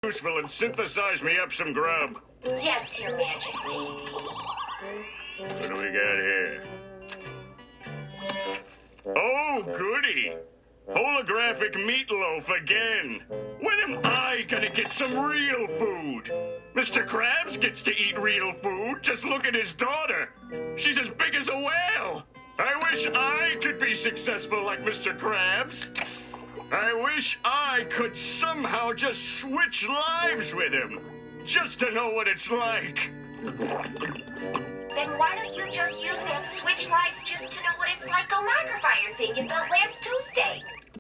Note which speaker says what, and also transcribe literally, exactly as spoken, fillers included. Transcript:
Speaker 1: useful and synthesize me up some grub.
Speaker 2: Yes, Your Majesty.
Speaker 1: What do we got here? Oh, goody. Holographic meatloaf again. When am I gonna get some real food? Mister Krabs gets to eat real food. Just look at his daughter. She's as big as a whale. I wish I could be successful like Mister Krabs. I wish I could somehow just switch lives with him. Just to know what it's like.
Speaker 2: Then why don't you just use that switch lives just to know what it's like Galaga Fire thing you built last Tuesday?